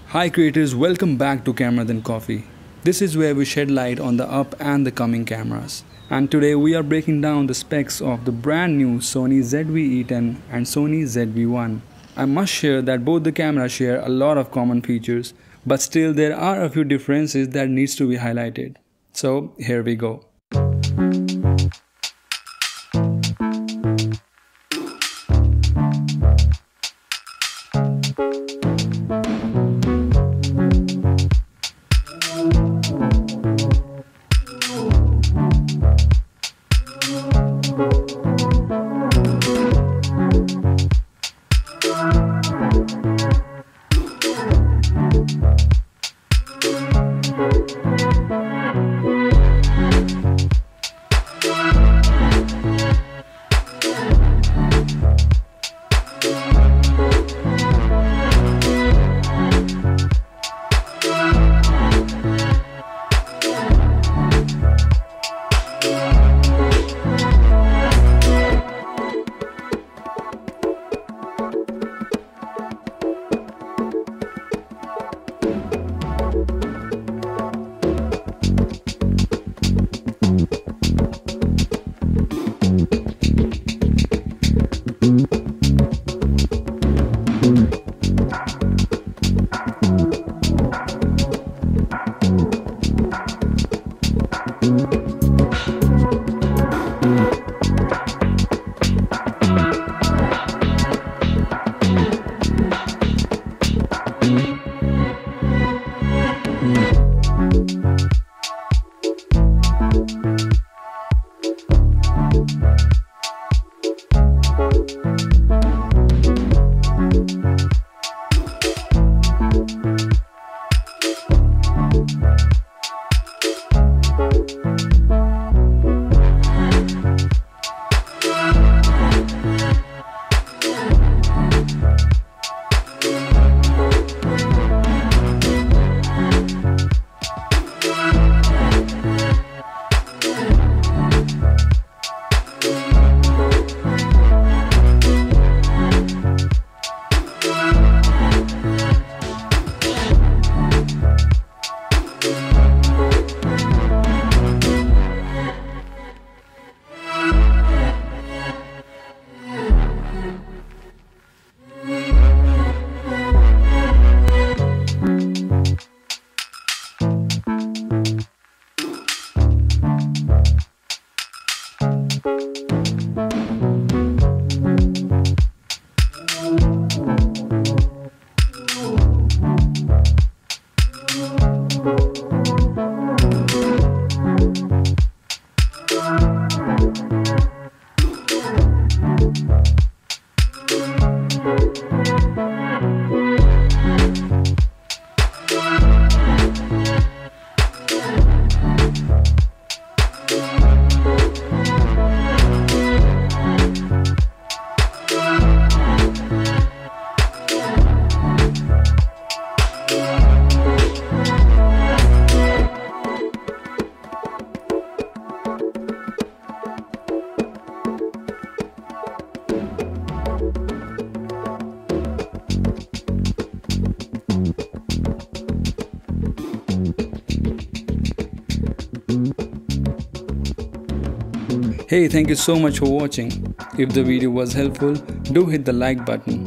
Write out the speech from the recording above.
Hi creators, welcome back to Camera Than Coffee. This is where we shed light on the up and the coming cameras. And today we are breaking down the specs of the brand new Sony ZV E10 and Sony ZV1. I must share that both the cameras share a lot of common features, but still there are a few differences that needs to be highlighted. So here we go. Hey, thank you so much for watching. If the video was helpful, do hit the like button